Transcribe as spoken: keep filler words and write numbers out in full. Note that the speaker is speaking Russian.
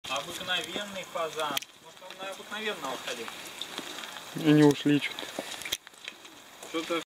Обыкновенный фазан. Может, он на обыкновенного ходил? И не ушли что-то. Что-то